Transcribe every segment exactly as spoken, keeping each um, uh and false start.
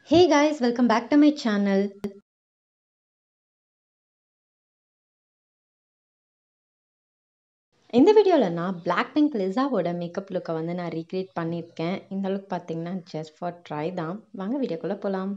Hey guys, welcome back to my channel. இந்த வீடியோவில் நான் Blackpink Lisaவோட மேக்கப் லுக்கை வந்து நான் ரீக்ரியேட் பண்ணியிருக்கேன். இந்த லுக் பார்த்தீங்கன்னா ஜஸ்ட் ஃபார் ட்ரை தான். வாங்க வீடியோக்குள்ளே போகலாம்.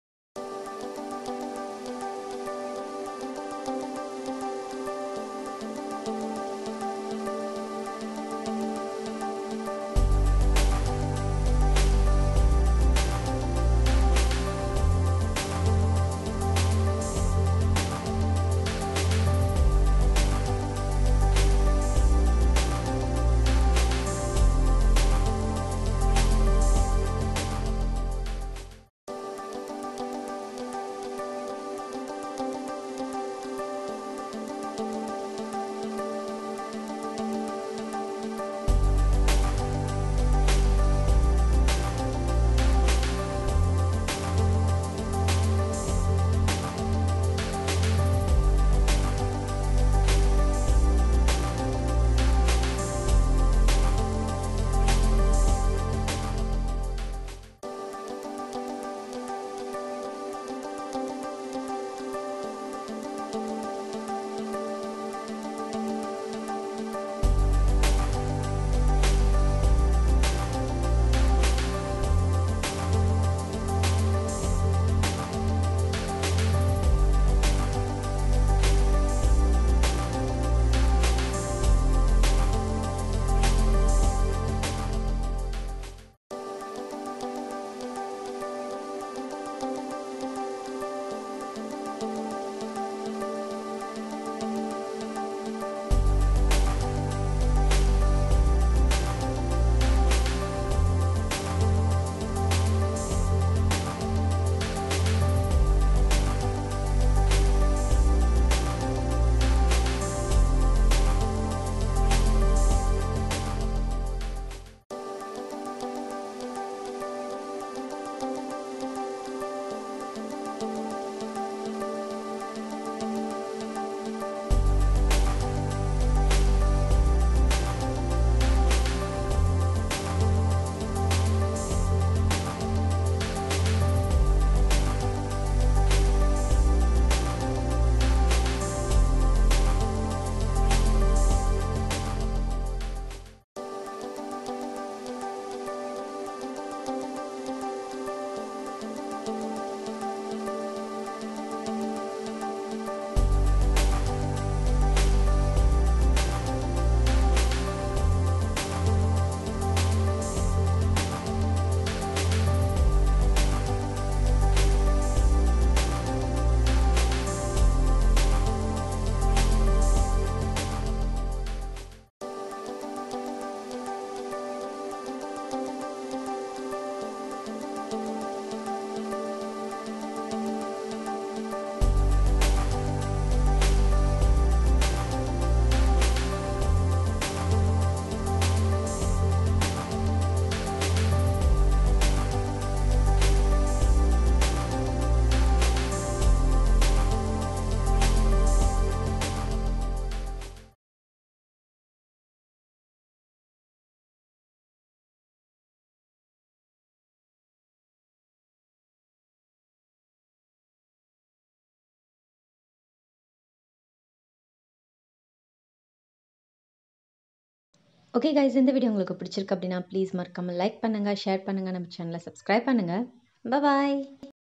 ஓகே கைஸ், இந்த வீடியோ உங்களுக்கு பிடிச்சிருக்கு அப்படின்னா ப்ளீஸ் மறக்காமல் லைக் பண்ணுங்கள், ஷேர் பண்ணுங்கள், நம்ம சேனலை சப்ஸ்கிரைப் பண்ணுங்கள். பாய்.